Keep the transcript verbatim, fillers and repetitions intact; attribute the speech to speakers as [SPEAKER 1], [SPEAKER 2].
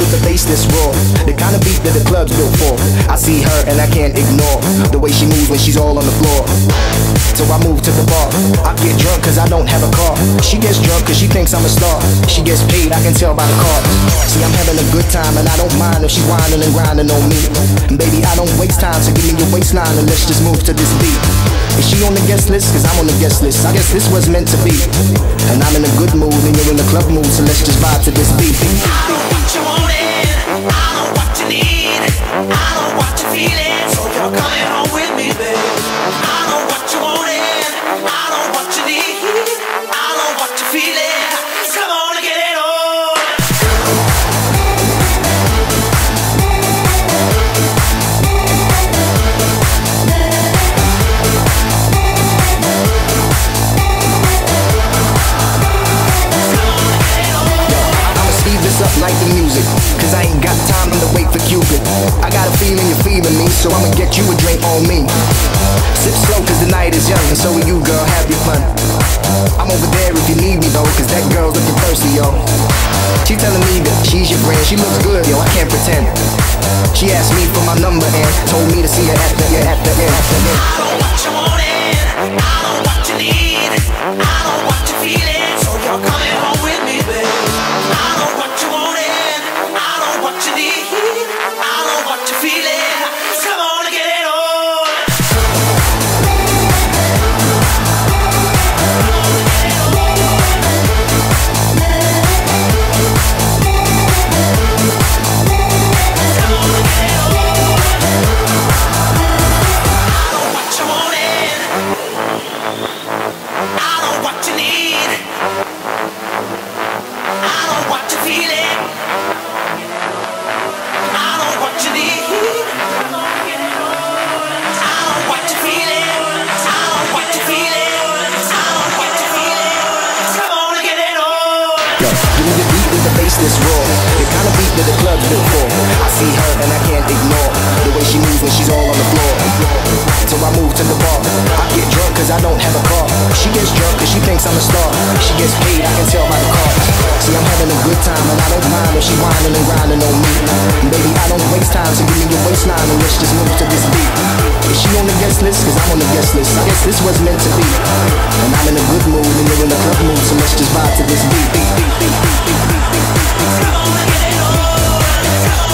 [SPEAKER 1] with the bass that's raw, the kind of beat that the club's built for. I see her and I can't ignore the way she moves when she's all on the floor. So I move to the bar. I get drunk cause I don't have a car. She gets drunk cause she thinks I'm a star. She gets paid, I can tell by the cards. See, I'm having a good time and I don't mind if she whining and grinding on me. And baby, I don't waste time, so give me your waistline and let's just move to this beat. Is she on the guest list? Cause I'm on the guest list. I guess this was meant to be. And I'm in a good mood and you're in the club mood, so let's just vibe to this beat.
[SPEAKER 2] I know what you wanted, I know what you need, I know what you're feeling, so you're coming home with me, babe. I know what you wanted, I know what you need, I know what you're feeling. Come on and get it on.
[SPEAKER 1] Up like the music, cause I ain't got time to wait for Cupid. I got a feeling you're feeling me, so I'ma get you a drink on me. Sip slow cause the night is young, and so are you, girl, have your fun. I'm over there if you need me though, cause that girl's looking thirsty, yo. She telling me that she's your friend, she looks good, yo, I can't pretend. She asked me for my number and told me to see her at the, yeah, at the end.
[SPEAKER 2] I know what you wanted, I know what you need, I know what you're feeling, so you're coming home with me, babe. I know what you wanted, I know what you need, I know what you're feeling. Come on and get it on.
[SPEAKER 1] This raw, the kind of beat that the club's built for. I see her and I can't ignore the way she moves when she's all on the floor. So I move to the bar. I get drunk cause I don't have a car. She gets drunk cause she thinks I'm a star. She gets paid, I can tell by the cards. See, I'm having a good time and I don't mind if she whining and grinding on me. And baby, I don't waste time, so give me your waistline and let's just move to this beat. Is she on the guest list? Cause I'm on the guest list. I guess this was meant to be. And I'm in a good mood and you're in a club mood, so let's just vibe to this beat. Beat, beat, beat, beat, beat, beat, beat, beat.
[SPEAKER 2] Come on and get it on.